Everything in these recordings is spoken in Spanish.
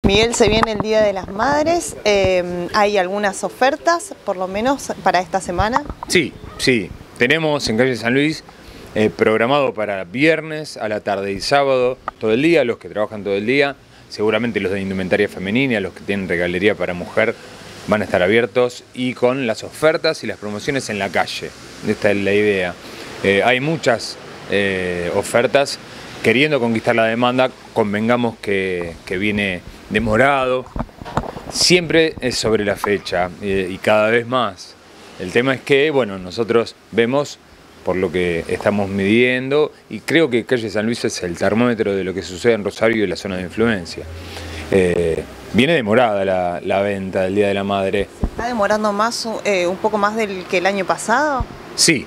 Miguel, se viene el Día de las Madres, ¿hay algunas ofertas, por lo menos, para esta semana? Sí, tenemos en calle San Luis programado para viernes a la tarde y sábado todo el día, los que trabajan todo el día, seguramente los de indumentaria femenina, los que tienen regalería para mujer, van a estar abiertos y con las ofertas y las promociones en la calle. Esta es la idea. Hay muchas ofertas queriendo conquistar la demanda, convengamos que viene demorado, siempre es sobre la fecha y cada vez más. El tema es que, bueno, nosotros vemos por lo que estamos midiendo y creo que calle San Luis es el termómetro de lo que sucede en Rosario y la zona de influencia. Viene demorada la venta del Día de la Madre. ¿Está demorando más, un poco más que el año pasado? Sí,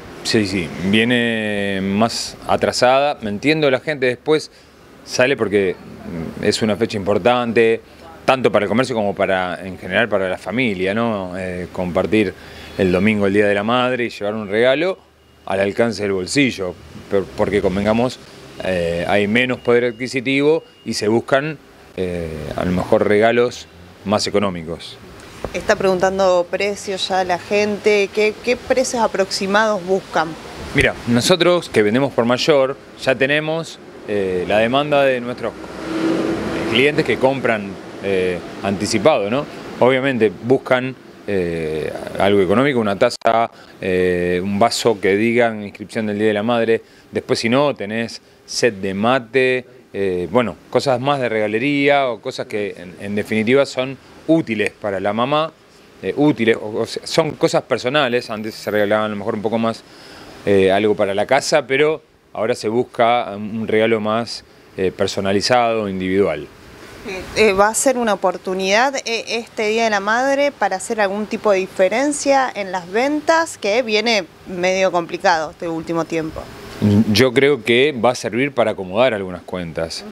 viene más atrasada. Me entiendo, la gente después sale porque es una fecha importante, tanto para el comercio como en general para la familia, ¿no? Compartir el domingo el Día de la Madre y llevar un regalo al alcance del bolsillo, porque convengamos, hay menos poder adquisitivo y se buscan a lo mejor regalos más económicos. Está preguntando precios ya la gente, ¿qué precios aproximados buscan? Mira, nosotros que vendemos por mayor ya tenemos la demanda de nuestros clientes que compran anticipado, ¿no? Obviamente buscan algo económico, una taza, un vaso que diga inscripción del Día de la Madre. Después, si no, tenés set de mate, bueno, cosas más de regalería o cosas que en definitiva son útiles para la mamá, útiles, o sea, son cosas personales. Antes se regalaban a lo mejor un poco más algo para la casa, pero ahora se busca un regalo más personalizado, individual. ¿Va a ser una oportunidad este Día de la Madre para hacer algún tipo de diferencia en las ventas, que viene medio complicado este último tiempo? Yo creo que va a servir para acomodar algunas cuentas,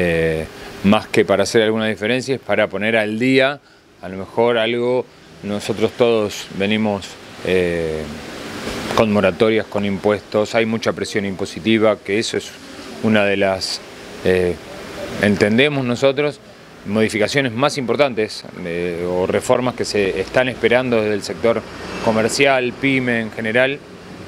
más que para hacer alguna diferencia, es para poner al día, a lo mejor algo, nosotros todos venimos con moratorias, con impuestos, hay mucha presión impositiva, que eso es una de las, entendemos nosotros, modificaciones más importantes o reformas que se están esperando desde el sector comercial, pyme en general,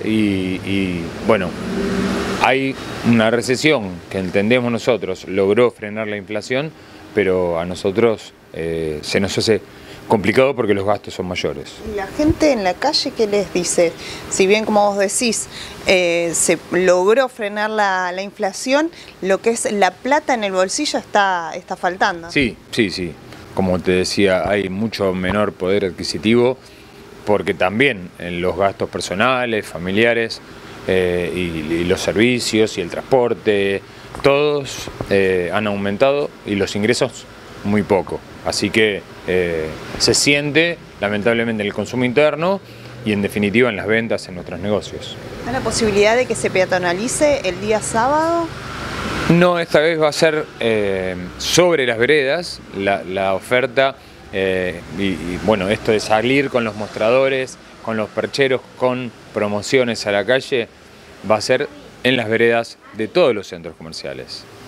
y bueno, hay una recesión que entendemos nosotros logró frenar la inflación, pero a nosotros se nos hace complicado porque los gastos son mayores. ¿Y la gente en la calle qué les dice? Si bien, como vos decís, se logró frenar la inflación, lo que es la plata en el bolsillo está faltando. Sí. Como te decía, hay mucho menor poder adquisitivo porque también en los gastos personales, familiares y los servicios y el transporte, todos han aumentado y los ingresos muy poco. Así que se siente lamentablemente en el consumo interno y en definitiva en las ventas en nuestros negocios. ¿Hay la posibilidad de que se peatonalice el día sábado? No, esta vez va a ser sobre las veredas la oferta y bueno, esto de salir con los mostradores, con los percheros, con promociones a la calle, va a ser en las veredas de todos los centros comerciales.